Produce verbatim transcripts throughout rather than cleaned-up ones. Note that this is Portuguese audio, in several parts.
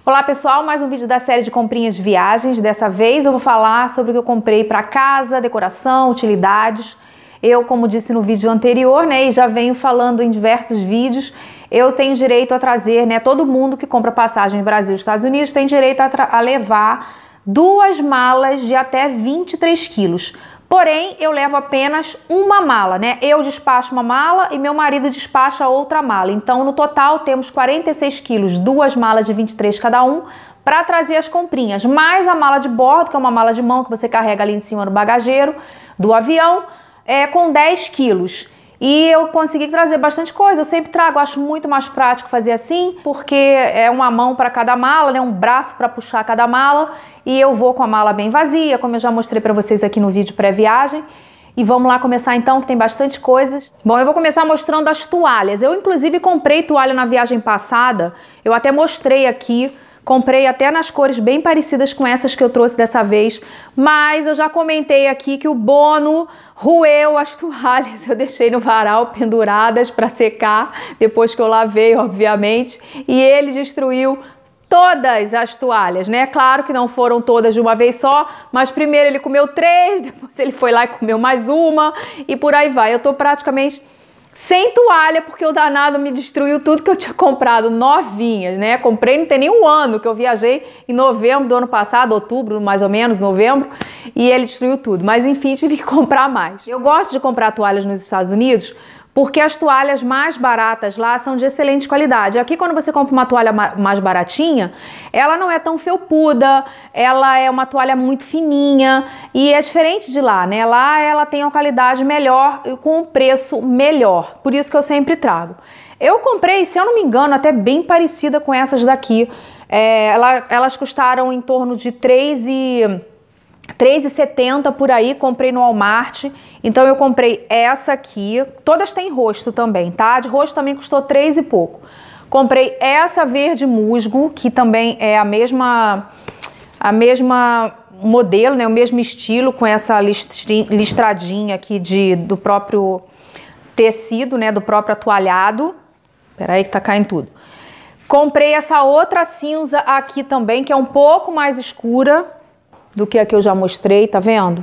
Olá pessoal, mais um vídeo da série de comprinhas de viagens. Dessa vez eu vou falar sobre o que eu comprei para casa, decoração, utilidades. Eu, como disse no vídeo anterior, né, e já venho falando em diversos vídeos, eu tenho direito a trazer, né, todo mundo que compra passagem Brasil e Estados Unidos tem direito a, a levar duas malas de até vinte e três quilos. Porém, eu levo apenas uma mala, né? Eu despacho uma mala e meu marido despacha outra mala. Então, no total, temos quarenta e seis quilos, duas malas de vinte e três cada um, para trazer as comprinhas. Mais a mala de bordo, que é uma mala de mão que você carrega ali em cima no bagageiro do avião, é, com dez quilos. E eu consegui trazer bastante coisa, eu sempre trago, acho muito mais prático fazer assim, porque é uma mão para cada mala, né, um braço para puxar cada mala, e eu vou com a mala bem vazia, como eu já mostrei para vocês aqui no vídeo pré-viagem. E vamos lá começar então, que tem bastante coisas. Bom, eu vou começar mostrando as toalhas. Eu inclusive comprei toalha na viagem passada, eu até mostrei aqui. Comprei até nas cores bem parecidas com essas que eu trouxe dessa vez, mas eu já comentei aqui que o Bono roeu as toalhas, eu deixei no varal penduradas para secar, depois que eu lavei, obviamente, e ele destruiu todas as toalhas, né? Claro que não foram todas de uma vez só, mas primeiro ele comeu três, depois ele foi lá e comeu mais uma, e por aí vai. Eu tô praticamente sem toalha, porque o danado me destruiu tudo que eu tinha comprado, novinhas, né? Comprei não tem nem um ano, que eu viajei em novembro do ano passado, outubro, mais ou menos, novembro, e ele destruiu tudo. Mas enfim, tive que comprar mais. Eu gosto de comprar toalhas nos Estados Unidos, porque as toalhas mais baratas lá são de excelente qualidade. Aqui, quando você compra uma toalha mais baratinha, ela não é tão felpuda, ela é uma toalha muito fininha e é diferente de lá, né? Lá ela tem uma qualidade melhor e com um preço melhor, por isso que eu sempre trago. Eu comprei, se eu não me engano, até bem parecida com essas daqui. É, ela, elas custaram em torno de três e... três e setenta por aí, comprei no Walmart. Então eu comprei essa aqui, todas têm rosto também, tá? De rosto também custou três e pouco. Comprei essa verde musgo, que também é a mesma a mesma modelo, né? O mesmo estilo, com essa listradinha aqui de, do próprio tecido, né? Do próprio atualhado. Peraí que tá caindo tudo. Comprei essa outra cinza aqui também, que é um pouco mais escura do que a que eu já mostrei, tá vendo?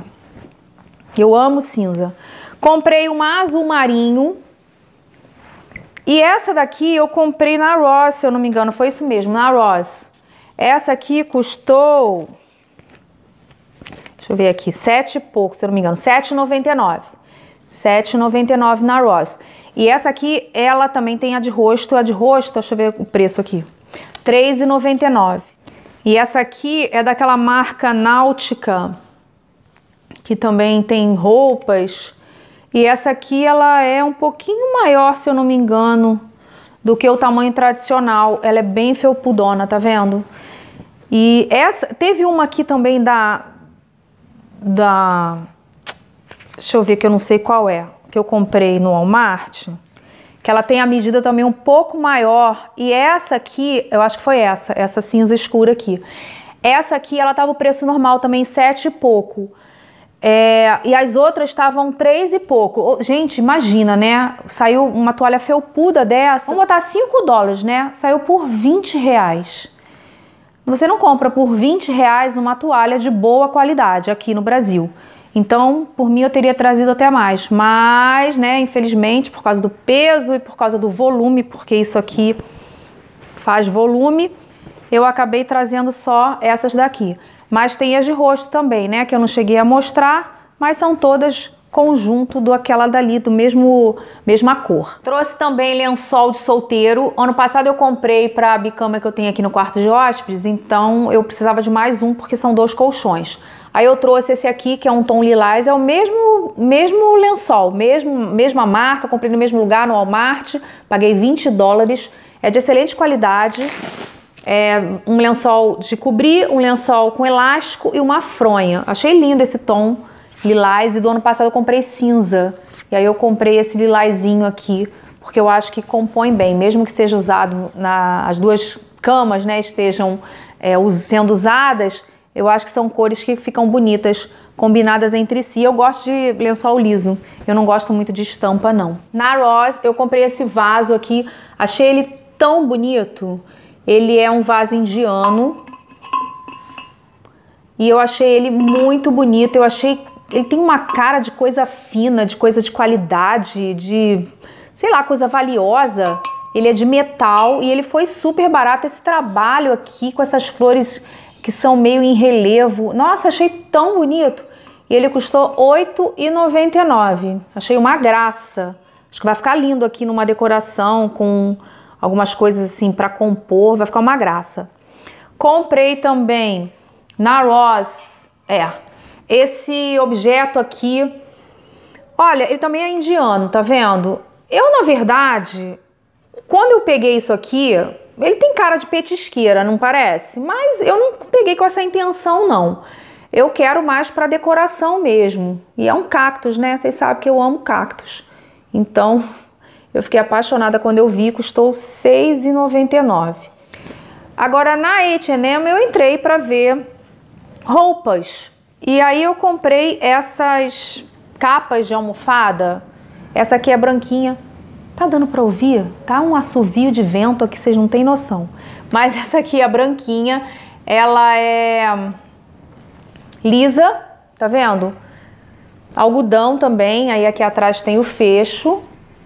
Eu amo cinza. Comprei uma azul marinho. E essa daqui eu comprei na Ross, se eu não me engano, foi isso mesmo, na Ross. Essa aqui custou... Deixa eu ver aqui, sete e pouco, se eu não me engano, sete e noventa e nove. sete e noventa e nove na Ross. E essa aqui, ela também tem a de rosto, a de rosto, deixa eu ver o preço aqui. três e noventa e nove. E essa aqui é daquela marca Náutica, que também tem roupas. E essa aqui, ela é um pouquinho maior, se eu não me engano, do que o tamanho tradicional. Ela é bem felpudona, tá vendo? E essa, teve uma aqui também da, da, deixa eu ver que eu não sei qual é, que eu comprei no Walmart, que ela tem a medida também um pouco maior, e essa aqui, eu acho que foi essa, essa cinza escura aqui. Essa aqui, ela tava o preço normal também, sete e pouco. É, e as outras estavam três e pouco. Gente, imagina, né? Saiu uma toalha felpuda dessa, vamos botar cinco dólares, né? Saiu por vinte reais. Você não compra por vinte reais uma toalha de boa qualidade aqui no Brasil. Então, por mim, eu teria trazido até mais, mas, né, infelizmente, por causa do peso e por causa do volume, porque isso aqui faz volume, eu acabei trazendo só essas daqui. Mas tem as de rosto também, né, que eu não cheguei a mostrar, mas são todas conjunto do aquela dali, do mesmo, mesma cor. Trouxe também lençol de solteiro. Ano passado eu comprei para a bicama que eu tenho aqui no quarto de hóspedes, então eu precisava de mais um, porque são dois colchões. Aí eu trouxe esse aqui, que é um tom lilás, é o mesmo, mesmo lençol, mesmo, mesma marca, comprei no mesmo lugar, no Walmart, paguei vinte dólares, é de excelente qualidade, é um lençol de cobrir, um lençol com elástico e uma fronha. Achei lindo esse tom lilás, e do ano passado eu comprei cinza, e aí eu comprei esse lilazinho aqui, porque eu acho que compõe bem, mesmo que seja usado, na, as duas camas, né, estejam é, sendo usadas, eu acho que são cores que ficam bonitas, combinadas entre si. Eu gosto de lençol liso, eu não gosto muito de estampa, não. Na Ross, eu comprei esse vaso aqui, achei ele tão bonito, Ele é um vaso indiano e eu achei ele muito bonito. Eu achei, ele tem uma cara de coisa fina, de coisa de qualidade, de, sei lá, coisa valiosa. Ele é de metal e ele foi super barato. Esse trabalho aqui com essas flores que são meio em relevo, nossa, achei tão bonito. E ele custou oito reais e noventa e nove centavos. Achei uma graça. Acho que vai ficar lindo aqui numa decoração com algumas coisas assim para compor, vai ficar uma graça. Comprei também na Ross, é, esse objeto aqui. Olha, ele também é indiano, tá vendo? Eu, na verdade, quando eu peguei isso aqui, ele tem cara de petisqueira, não parece? Mas eu não peguei com essa intenção, não. Eu quero mais para decoração mesmo. E é um cactus, né? Vocês sabem que eu amo cactus. Então, eu fiquei apaixonada quando eu vi, custou seis reais e noventa e nove centavos. Agora, na H e M, eu entrei para ver roupas. E aí eu comprei essas capas de almofada. Essa aqui é branquinha. Tá dando para ouvir? Tá um assovio de vento aqui, vocês não têm noção. Mas essa aqui é branquinha. Ela é lisa, tá vendo? Algodão também, aí aqui atrás tem o fecho.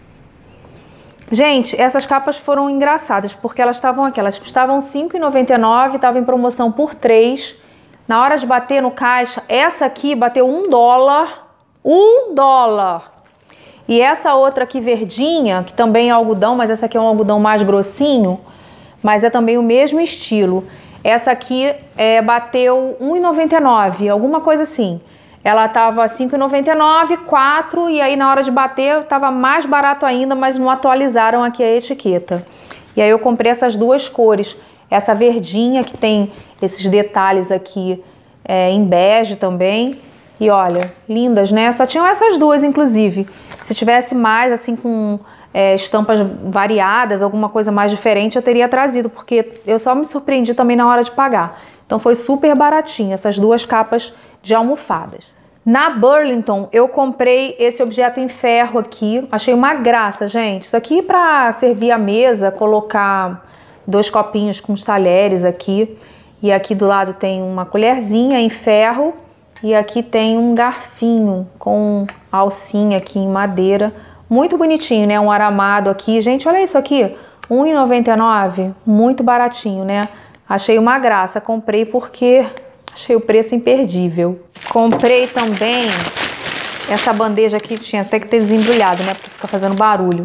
Gente, essas capas foram engraçadas, porque elas estavam aqui, elas custavam cinco reais e noventa e nove centavos, estavam em promoção por três reais. Na hora de bater no caixa, essa aqui bateu um dólar, um dólar. E essa outra aqui verdinha, que também é algodão, mas essa aqui é um algodão mais grossinho, mas é também o mesmo estilo. Essa aqui é, bateu um real e noventa e nove centavos, alguma coisa assim. Ela tava cinco reais e noventa e nove centavos, quatro, e aí na hora de bater tava mais barato ainda, mas não atualizaram aqui a etiqueta. E aí eu comprei essas duas cores. Essa verdinha que tem esses detalhes aqui é, em bege também. E olha, lindas, né? Só tinham essas duas, inclusive. Se tivesse mais, assim, com é, estampas variadas, alguma coisa mais diferente, eu teria trazido, porque eu só me surpreendi também na hora de pagar. Então foi super baratinho, essas duas capas de almofadas. Na Burlington, eu comprei esse objeto em ferro aqui. Achei uma graça, gente. Isso aqui para servir a mesa, colocar dois copinhos com os talheres aqui. E aqui do lado tem uma colherzinha em ferro. E aqui tem um garfinho com alcinha aqui em madeira. Muito bonitinho, né? Um aramado aqui. Gente, olha isso aqui. um real e noventa e nove centavos. Muito baratinho, né? Achei uma graça. Comprei porque achei o preço imperdível. Comprei também essa bandeja aqui. Tinha até que ter desembrulhado, né? Porque fica fazendo barulho.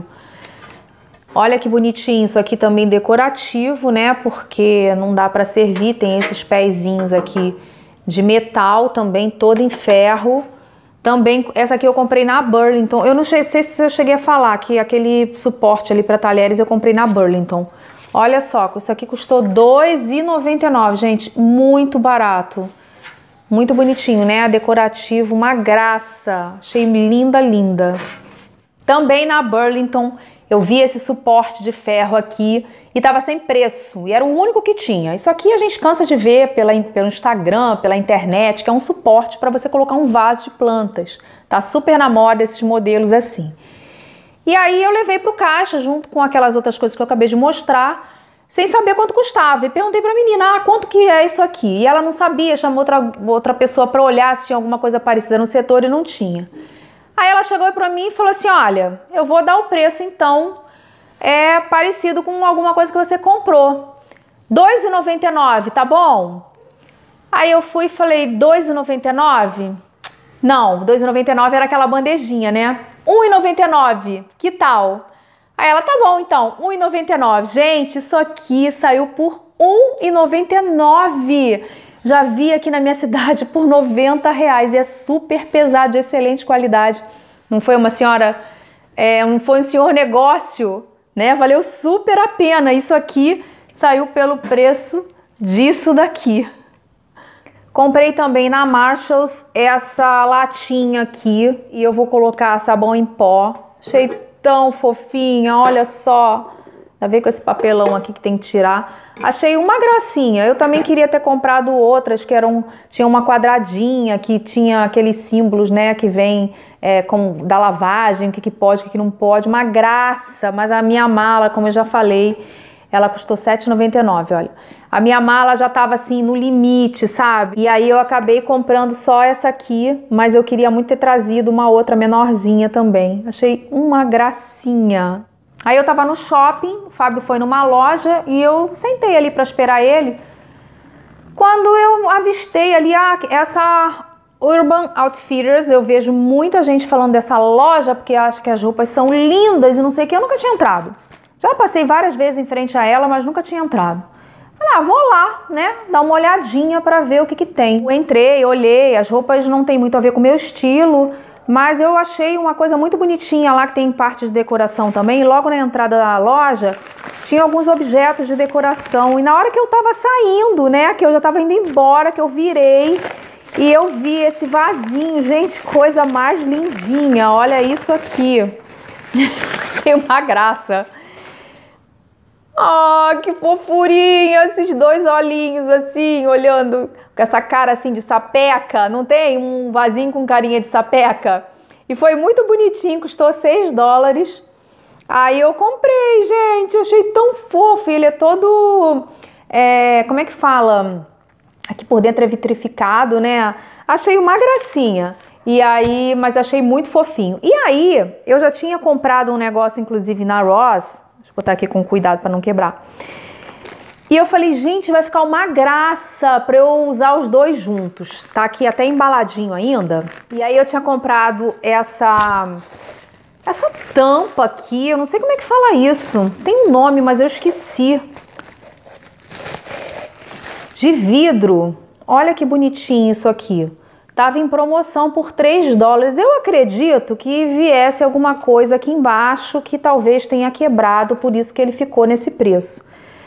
Olha que bonitinho. Isso aqui também decorativo, né? Porque não dá para servir. Tem esses pezinhos aqui de metal também, todo em ferro. Também, essa aqui eu comprei na Burlington. Eu não sei se eu cheguei a falar que aquele suporte ali para talheres eu comprei na Burlington. Olha só, isso aqui custou dois reais e noventa e nove centavos, gente, muito barato. Muito bonitinho, né? Decorativo, uma graça. Achei linda, linda. Também na Burlington eu vi esse suporte de ferro aqui e tava sem preço, e era o único que tinha. Isso aqui a gente cansa de ver pela, pelo Instagram, pela internet, que é um suporte para você colocar um vaso de plantas. Tá super na moda esses modelos assim. E aí eu levei pro caixa, junto com aquelas outras coisas que eu acabei de mostrar, sem saber quanto custava. E perguntei pra menina, ah, quanto que é isso aqui? E ela não sabia, chamou outra, outra pessoa para olhar se tinha alguma coisa parecida no setor e não tinha. Aí ela chegou pra mim e falou assim, olha, eu vou dar o preço então, é parecido com alguma coisa que você comprou. dois reais e noventa e nove centavos, tá bom? Aí eu fui e falei, dois reais e noventa e nove centavos? Não, dois reais e noventa e nove centavos era aquela bandejinha, né? um real e noventa e nove centavos, que tal? Aí ela, tá bom então, um real e noventa e nove centavos. Gente, isso aqui saiu por um real e noventa e nove centavos. Já vi aqui na minha cidade por noventa reais e é super pesado, de excelente qualidade. Não foi uma senhora, é, não foi um senhor negócio, né? Valeu super a pena. Isso aqui saiu pelo preço disso daqui. Comprei também na Marshalls essa latinha aqui e eu vou colocar sabão em pó. Achei tão fofinha, olha só. Dá a ver com esse papelão aqui que tem que tirar. Achei uma gracinha. Eu também queria ter comprado outras que eram, tinha uma quadradinha que tinha aqueles símbolos, né, que vem é, com, da lavagem, o que, que pode, o que, que não pode. Uma graça, mas a minha mala, como eu já falei, Ela custou sete reais e noventa e nove centavos, olha. A minha mala já tava assim no limite, sabe? E aí eu acabei comprando só essa aqui, mas eu queria muito ter trazido uma outra menorzinha também. Achei uma gracinha. Aí eu tava no shopping, o Fábio foi numa loja e eu sentei ali para esperar ele. Quando eu avistei ali ah, essa Urban Outfitters, eu vejo muita gente falando dessa loja porque acha que as roupas são lindas e não sei o que, eu nunca tinha entrado. Já passei várias vezes em frente a ela, mas nunca tinha entrado. Falei, ah, vou lá, né, dar uma olhadinha para ver o que que tem. Eu entrei, olhei, as roupas não tem muito a ver com o meu estilo, mas eu achei uma coisa muito bonitinha lá, que tem parte de decoração também. E logo na entrada da loja, tinha alguns objetos de decoração. E na hora que eu tava saindo, né, que eu já tava indo embora, que eu virei, e eu vi esse vasinho. Gente, coisa mais lindinha, olha isso aqui. Achei uma graça. Ah, que fofurinha, esses dois olhinhos assim, olhando com essa cara assim de sapeca, não tem? Um vasinho com carinha de sapeca. E foi muito bonitinho, custou seis dólares. Aí eu comprei, gente, achei tão fofo. Ele é todo, é, como é que fala? Aqui por dentro é vitrificado, né? Achei uma gracinha. E aí, mas achei muito fofinho. E aí, eu já tinha comprado um negócio, inclusive, na Ross. Deixa eu botar aqui com cuidado para não quebrar. E eu falei, gente, vai ficar uma graça para eu usar os dois juntos. Tá aqui até embaladinho ainda. E aí eu tinha comprado essa essa tampa aqui, eu não sei como é que fala isso. Tem um nome, mas eu esqueci. De vidro. Olha que bonitinho isso aqui. Tava em promoção por três dólares. Eu acredito que viesse alguma coisa aqui embaixo que talvez tenha quebrado, por isso que ele ficou nesse preço.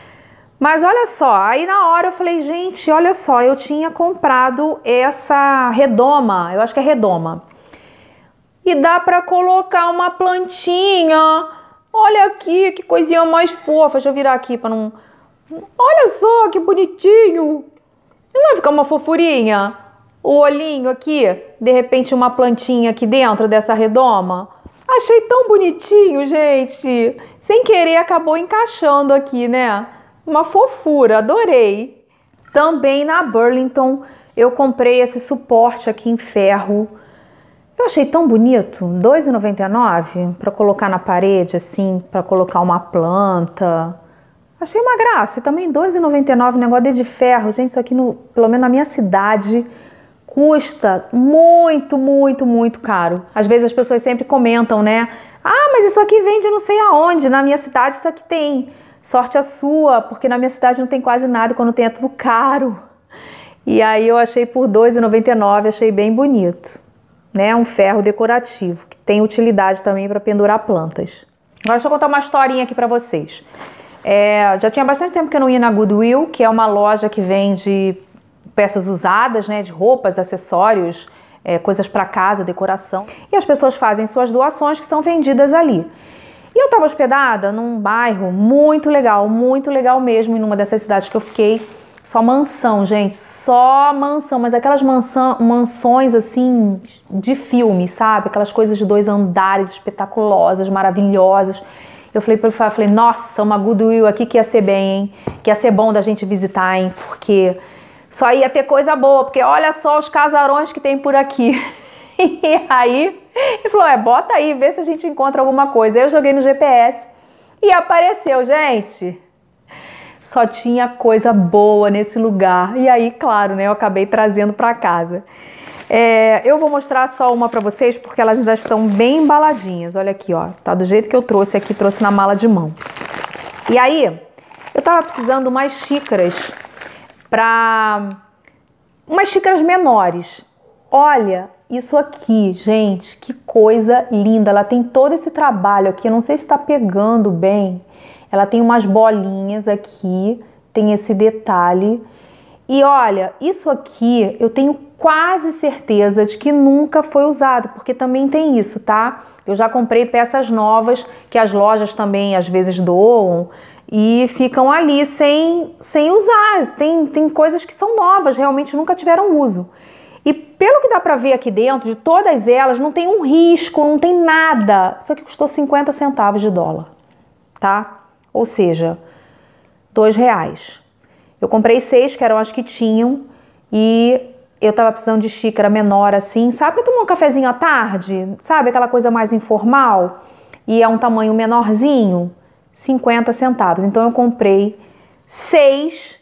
Mas olha só, aí na hora eu falei, gente, olha só, eu tinha comprado essa redoma, eu acho que é redoma. E dá pra colocar uma plantinha. Olha aqui, que coisinha mais fofa. Deixa eu virar aqui pra não... Olha só, que bonitinho. Não vai ficar uma fofurinha? O olhinho aqui, de repente uma plantinha aqui dentro dessa redoma. Achei tão bonitinho, gente. Sem querer acabou encaixando aqui, né? Uma fofura, adorei. Também na Burlington eu comprei esse suporte aqui em ferro. Eu achei tão bonito, dois reais e noventa e nove centavos para colocar na parede assim, para colocar uma planta. Achei uma graça. E também dois reais e noventa e nove centavos, negócio de ferro. Gente, isso aqui, no, pelo menos na minha cidade, custa muito, muito, muito caro. Às vezes as pessoas sempre comentam, né? Ah, mas isso aqui vende não sei aonde. Na minha cidade isso aqui tem. Sorte a sua, porque na minha cidade não tem quase nada, quando tem é tudo caro. E aí eu achei por dois reais e noventa e nove centavos, achei bem bonito. Né? Um ferro decorativo, que tem utilidade também para pendurar plantas. Agora deixa eu contar uma historinha aqui para vocês. É, já tinha bastante tempo que eu não ia na Goodwill, que é uma loja que vende peças usadas, né, de roupas, acessórios, é, coisas para casa, decoração. E as pessoas fazem suas doações que são vendidas ali. E eu estava hospedada num bairro muito legal, muito legal mesmo, em uma dessas cidades que eu fiquei. Só mansão, gente, só mansão, mas aquelas mansão, mansões assim de filme, sabe? Aquelas coisas de dois andares espetaculosas, maravilhosas. Eu falei para ele, falei, nossa, uma Goodwill aqui que ia ser bem, hein? Que ia ser bom da gente visitar, hein? Porque só ia ter coisa boa, porque olha só os casarões que tem por aqui. E aí, ele falou, é, bota aí, vê se a gente encontra alguma coisa. Eu joguei no G P S e apareceu, gente. Só tinha coisa boa nesse lugar. E aí, claro, né, eu acabei trazendo para casa. É, eu vou mostrar só uma para vocês, porque elas ainda estão bem embaladinhas. Olha aqui, ó, tá do jeito que eu trouxe aqui, trouxe na mala de mão. E aí, eu tava precisando umas xícaras para... umas xícaras menores. Olha isso aqui, gente, que coisa linda. Ela tem todo esse trabalho aqui, eu não sei se tá pegando bem. Ela tem umas bolinhas aqui, tem esse detalhe. E olha, isso aqui eu tenho quase certeza de que nunca foi usado, porque também tem isso, tá? Eu já comprei peças novas que as lojas também às vezes doam e ficam ali sem, sem usar. Tem, tem coisas que são novas, realmente nunca tiveram uso. E pelo que dá pra ver aqui dentro, de todas elas, não tem um risco, não tem nada. Isso aqui custou cinquenta centavos de dólar, tá? Ou seja, dois reais. Eu comprei seis, que eram as que tinham, e eu tava precisando de xícara menor assim, sabe? Pra tomar um cafezinho à tarde, sabe? Aquela coisa mais informal, e é um tamanho menorzinho, cinquenta centavos. Então eu comprei seis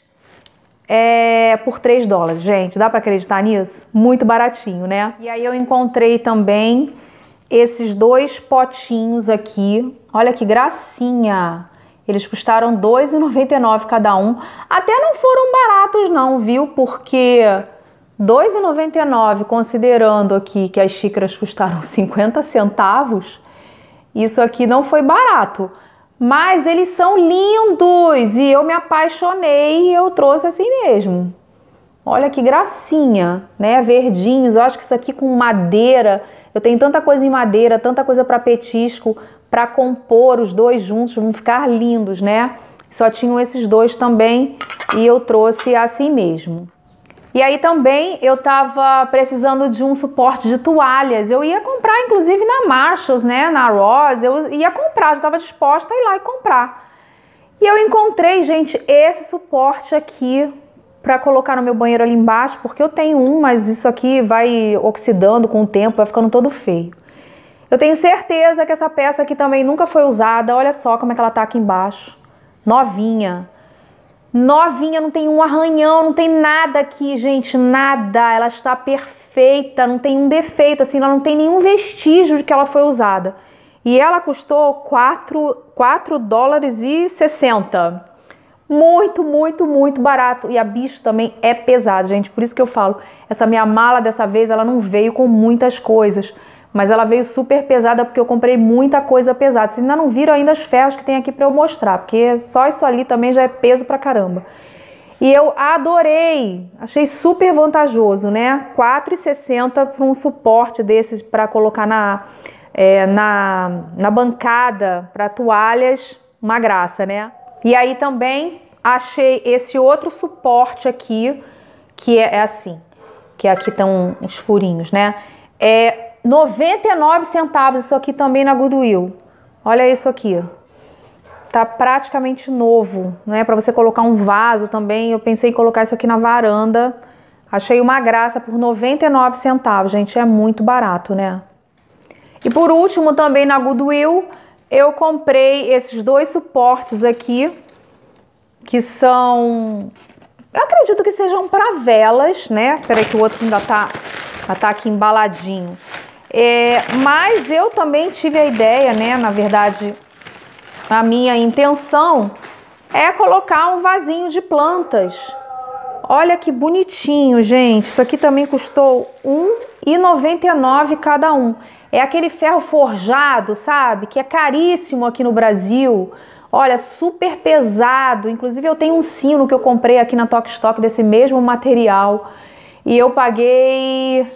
é, por três dólares. Gente, dá pra acreditar nisso? Muito baratinho, né? E aí eu encontrei também esses dois potinhos aqui. Olha que gracinha! Eles custaram dois reais e noventa e nove centavos cada um. Até não foram baratos não, viu? Porque dois reais e noventa e nove centavos, considerando aqui que as xícaras custaram cinquenta centavos, isso aqui não foi barato. Mas eles são lindos e eu me apaixonei e eu trouxe assim mesmo. Olha que gracinha, né? Verdinhos. Eu acho que isso aqui com madeira, eu tenho tanta coisa em madeira, tanta coisa para petisco, para compor os dois juntos, vão ficar lindos, né? Só tinham esses dois também e eu trouxe assim mesmo. E aí também eu tava precisando de um suporte de toalhas. Eu ia comprar, inclusive, na Marshalls, né? Na Ross, eu ia comprar, já estava disposta a ir lá e comprar. E eu encontrei, gente, esse suporte aqui para colocar no meu banheiro ali embaixo, porque eu tenho um, mas isso aqui vai oxidando com o tempo, vai ficando todo feio. Eu tenho certeza que essa peça aqui também nunca foi usada. Olha só como é que ela tá aqui embaixo. Novinha. Novinha, não tem um arranhão, não tem nada aqui, gente, nada. Ela está perfeita, não tem um defeito, assim, ela não tem nenhum vestígio de que ela foi usada. E ela custou quatro dólares e sessenta. Muito, muito, muito barato. E a bicho também é pesado, gente. Por isso que eu falo, essa minha mala dessa vez, ela não veio com muitas coisas. Mas ela veio super pesada porque eu comprei muita coisa pesada. Vocês ainda não viram ainda os ferros que tem aqui para eu mostrar, porque só isso ali também já é peso pra caramba. E eu adorei, achei super vantajoso, né? quatro reais e sessenta centavos para um suporte desses para colocar na, é, na, na bancada para toalhas, uma graça, né? E aí também achei esse outro suporte aqui, que é, é assim, que aqui estão os furinhos, né? É noventa e nove centavos isso aqui também na Goodwill. Olha isso aqui. Tá praticamente novo, né? Para você colocar um vaso também. Eu pensei em colocar isso aqui na varanda. Achei uma graça por noventa e nove centavos, gente. É muito barato, né? E por último, também na Goodwill, eu comprei esses dois suportes aqui, que são... eu acredito que sejam para velas, né? Peraí que o outro ainda tá, já tá aqui embaladinho. É, mas eu também tive a ideia, né, na verdade, a minha intenção é colocar um vasinho de plantas. Olha que bonitinho, gente. Isso aqui também custou um real e noventa e nove centavos cada um. É aquele ferro forjado, sabe, que é caríssimo aqui no Brasil. Olha, super pesado. Inclusive eu tenho um sino que eu comprei aqui na Tok Stock desse mesmo material. E eu paguei...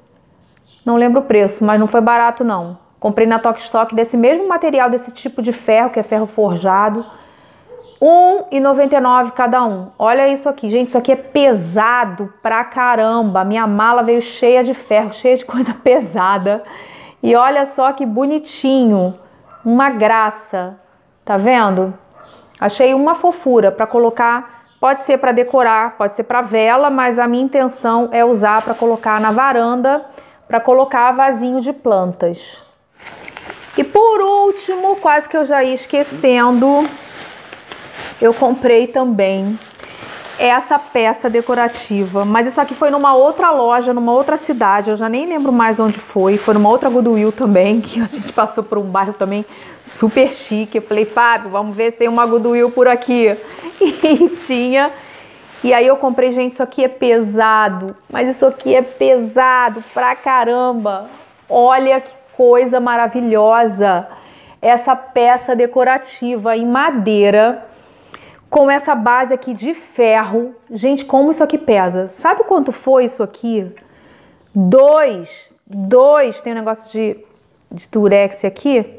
não lembro o preço, mas não foi barato não. Comprei na Tok Stock desse mesmo material, desse tipo de ferro, que é ferro forjado. um real e noventa e nove centavos cada um. Olha isso aqui, gente, isso aqui é pesado pra caramba. Minha mala veio cheia de ferro, cheia de coisa pesada. E olha só que bonitinho. Uma graça. Tá vendo? Achei uma fofura pra colocar... pode ser pra decorar, pode ser pra vela, mas a minha intenção é usar pra colocar na varanda, para colocar vasinho de plantas. E por último, quase que eu já ia esquecendo, eu comprei também essa peça decorativa, mas isso aqui foi numa outra loja, numa outra cidade, eu já nem lembro mais onde foi, foi numa outra Goodwill também, que a gente passou por um bairro também super chique. Eu falei, Fábio, vamos ver se tem uma Goodwill por aqui. E tinha. E aí eu comprei, gente, isso aqui é pesado, mas isso aqui é pesado pra caramba. Olha que coisa maravilhosa. Essa peça decorativa em madeira, com essa base aqui de ferro. Gente, como isso aqui pesa. Sabe quanto foi isso aqui? Dois, dois, tem um negócio de, de durex aqui.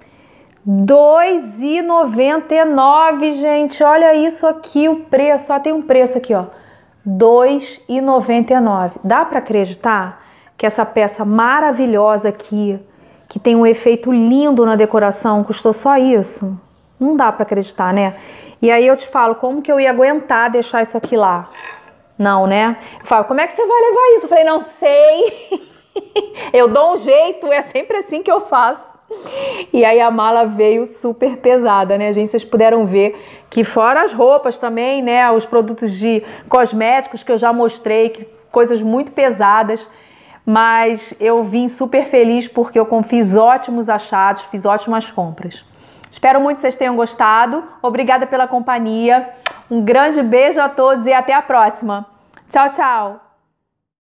dois reais e noventa e nove centavos, gente, olha isso aqui, o preço, só tem um preço aqui, ó, dois reais e noventa e nove centavos. Dá para acreditar que essa peça maravilhosa aqui, que tem um efeito lindo na decoração, custou só isso? Não dá para acreditar, né? E aí eu te falo, como que eu ia aguentar deixar isso aqui lá? Não, né? Eu falo, como é que você vai levar isso? Eu falei, não sei. Eu dou um jeito, é sempre assim que eu faço. E aí a mala veio super pesada, né, gente? Vocês puderam ver que fora as roupas também, né, os produtos de cosméticos que eu já mostrei, que coisas muito pesadas, mas eu vim super feliz porque eu fiz ótimos achados, fiz ótimas compras. Espero muito que vocês tenham gostado. Obrigada pela companhia. Um grande beijo a todos e até a próxima. Tchau, tchau!